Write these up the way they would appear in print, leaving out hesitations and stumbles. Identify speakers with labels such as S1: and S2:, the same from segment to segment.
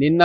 S1: నిన్న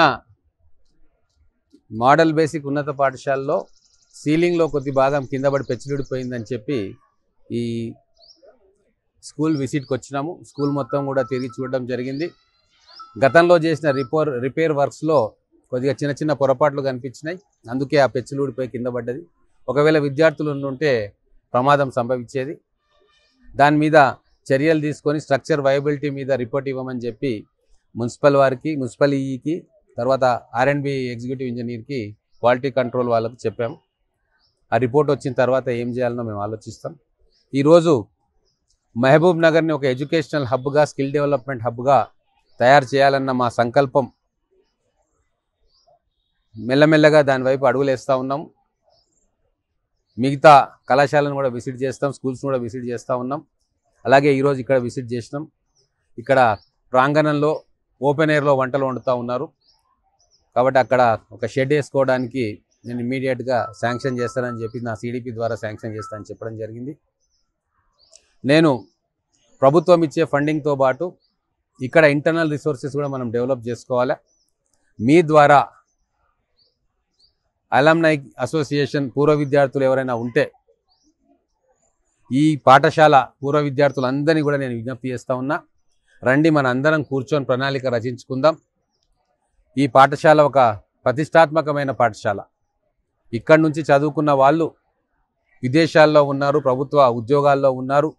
S1: model basic ఉన్నత పాఠశాలలో సీలింగ్లో కొద్ది భాగం కింద పడి పెచ్చులుడిపోయిందని చెప్పి ఈ స్కూల్ విజిట్కి వచ్చినాము. స్కూల్ మొత్తం కూడా తిరిగి చూడడం జరిగింది. గతంలో చేసిన రిపేర్ వర్క్స్లో కొద్దిగా చిన్న చిన్న పొరపాట్లు కనిపించినాయి. అందుకే ఆ పెచ్చులుడిపోయి కింద పడ్డది. ఒకవేళ విద్యార్థులు ఉంటే ప్రమాదం సంభవించేది. దాని మీద చర్యలు తీసుకొని స్ట్రక్చర్ వైబిలిటీ మీద రిపోర్ట్ ఇవ్వమని చెప్పి మున్సిపల్ ఈఈకి తర్వాత R&B ఎగ్జిక్యూటివ్ ఇంజనీర్కి క్వాలిటీ కంట్రోల్ వాళ్ళకు చెప్పాము. ఆ రిపోర్ట్ వచ్చిన తర్వాత ఏం చేయాలనో మేము ఆలోచిస్తాం. ఈరోజు మహబూబ్ నగర్ని ఒక ఎడ్యుకేషనల్ హబ్గా, స్కిల్ డెవలప్మెంట్ హబ్గా తయారు చేయాలన్న మా సంకల్పం మెల్లమెల్లగా దాని వైపు అడుగులు వేస్తూ ఉన్నాం. మిగతా కళాశాలను కూడా విజిట్ చేస్తాం, స్కూల్స్ కూడా విజిట్ చేస్తూ ఉన్నాం. అలాగే ఈరోజు ఇక్కడ విజిట్ చేసినాం. ఇక్కడ ప్రాంగణంలో ఓపెన్ ఎయిర్లో వంటలు వండుతూ ఉన్నారు. కాబట్టి అక్కడ ఒక షెడ్ వేసుకోవడానికి నేను ఇమ్మీడియట్గా శాంక్షన్ చేస్తానని చెప్పి నా CDP ద్వారా శాంక్షన్ చేస్తానని చెప్పడం జరిగింది. నేను ప్రభుత్వం ఇచ్చే ఫండింగ్తో పాటు ఇక్కడ ఇంటర్నల్ రిసోర్సెస్ కూడా మనం డెవలప్ చేసుకోవాలి. మీ ద్వారా అలమ్నై అసోసియేషన్ పూర్వ విద్యార్థులు ఎవరైనా ఉంటే ఈ పాఠశాల పూర్వ విద్యార్థులందరినీ కూడా నేను విజ్ఞప్తి చేస్తూ ఉన్నా. రండి, మన అందరం కూర్చొని ప్రణాళిక రచించుకుందాం. ఈ పాఠశాల ఒక ప్రతిష్టాత్మకమైన పాఠశాల. ఇక్కడి నుంచి చదువుకున్న వాళ్ళు విదేశాల్లో ఉన్నారు, ప్రభుత్వ ఉద్యోగాల్లో ఉన్నారు,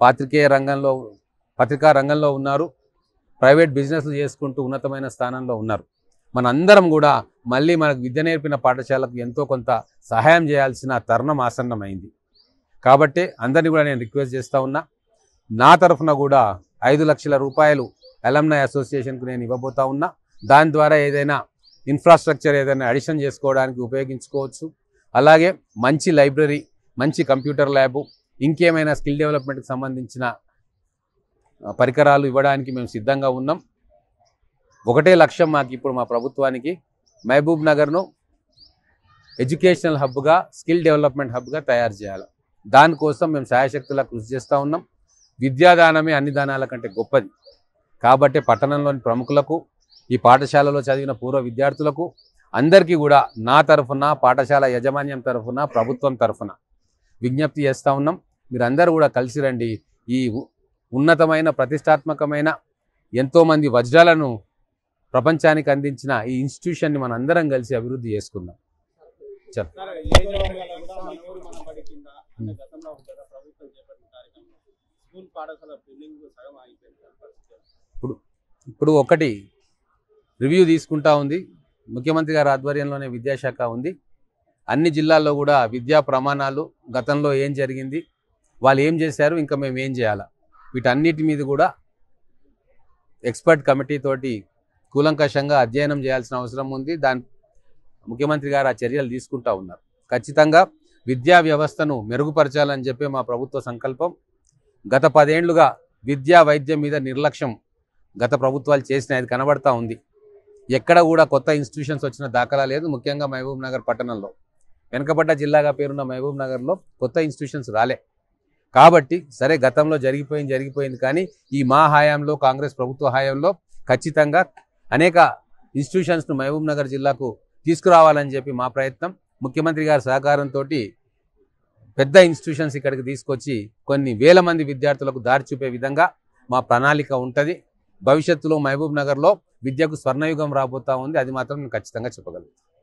S1: పత్రికా రంగంలో ఉన్నారు, ప్రైవేట్ బిజినెస్లు చేసుకుంటూ ఉన్నతమైన స్థానంలో ఉన్నారు. మనందరం కూడా మళ్ళీ మనకు విద్య నేర్పిన పాఠశాలకు ఎంతో కొంత సహాయం చేయాల్సిన తరుణం ఆసన్నమైంది. కాబట్టి అందరినీ కూడా నేను రిక్వెస్ట్ చేస్తూ ఉన్నా. నా తరఫున కూడా 5 లక్షల రూపాయలు అలమ్నై అసోసియేషన్కు నేను ఇవ్వబోతా ఉన్నా. దాని ద్వారా ఏదైనా ఇన్ఫ్రాస్ట్రక్చర్ ఏదైనా అడిషన్ చేసుకోవడానికి ఉపయోగించుకోవచ్చు. అలాగే మంచి లైబ్రరీ, మంచి కంప్యూటర్ ల్యాబు, ఇంకేమైనా స్కిల్ డెవలప్మెంట్కి సంబంధించిన పరికరాలు ఇవ్వడానికి మేము సిద్ధంగా ఉన్నాం. ఒకటే లక్ష్యం మాకు ఇప్పుడు మా ప్రభుత్వానికి, మహబూబ్ నగర్ను ఎడ్యుకేషనల్ హబ్గా, స్కిల్ డెవలప్మెంట్ హబ్గా తయారు చేయాలి. దానికోసం మేము శాయశక్తులా కృషి చేస్తూ ఉన్నాం. విద్యాదానమే అన్ని దానాల కంటే గొప్పది. కాబట్టి పట్టణంలోని ప్రముఖులకు, ఈ పాఠశాలలో చదివిన పూర్వ విద్యార్థులకు అందరికీ కూడా నా తరఫున, పాఠశాల యాజమాన్యం తరఫున, ప్రభుత్వం తరఫున విజ్ఞప్తి చేస్తూ ఉన్నాం. మీరందరూ కూడా కలిసి రండి. ఈ ఉన్నతమైన ప్రతిష్టాత్మకమైన ఎంతోమంది వజ్రాలను ప్రపంచానికి అందించిన ఈ ఇన్స్టిట్యూషన్ని మన అందరం కలిసి అభివృద్ధి చేసుకుందాం. ఇప్పుడు ఒకటి రివ్యూ తీసుకుంటా ఉంది. ముఖ్యమంత్రి గారి ఆధ్వర్యంలోనే విద్యాశాఖ ఉంది. అన్ని జిల్లాల్లో కూడా విద్యా ప్రమాణాలు, గతంలో ఏం జరిగింది, వాళ్ళు ఏం చేశారు, ఇంకా మేము ఏం చేయాలా, వీటన్నిటి మీద కూడా ఎక్స్పర్ట్ కమిటీ తోటి కూలంకషంగా అధ్యయనం చేయాల్సిన అవసరం ఉంది. ముఖ్యమంత్రి గారు ఆ చర్యలు తీసుకుంటా ఉన్నారు. ఖచ్చితంగా విద్యా వ్యవస్థను మెరుగుపరచాలని చెప్పి మా ప్రభుత్వ సంకల్పం. గత 10 ఏళ్లుగా విద్యా వైద్యం మీద నిర్లక్ష్యం గత ప్రభుత్వాలు చేసినది కనబడతా ఉంది. ఎక్కడ కూడా కొత్త ఇన్స్టిట్యూషన్స్ వచ్చిన దాఖలా లేదు. ముఖ్యంగా మహబూబ్ నగర్ పట్టణంలో, వెనుకబడ్డ జిల్లాగా పేరున్న మహబూబ్ నగర్లో కొత్త ఇన్స్టిట్యూషన్స్ రాలే. కాబట్టి సరే, గతంలో జరిగిపోయింది. కానీ ఈ మా హయాంలో, కాంగ్రెస్ ప్రభుత్వ హయాంలో ఖచ్చితంగా అనేక ఇన్స్టిట్యూషన్స్ను మహబూబ్ నగర్ జిల్లాకు తీసుకురావాలని చెప్పి మా ప్రయత్నం. ముఖ్యమంత్రి గారి సహకారంతో పెద్ద ఇన్స్టిట్యూషన్స్ ఇక్కడికి తీసుకొచ్చి కొన్ని వేల మంది విద్యార్థులకు దారి చూపే విధంగా మా ప్రణాళిక ఉంటుంది. భవిష్యత్తులో మహబూబ్ నగర్లో విద్యకు స్వర్ణయుగం రాబోతా ఉంది. అది మాత్రం నేను ఖచ్చితంగా చెప్పగలను.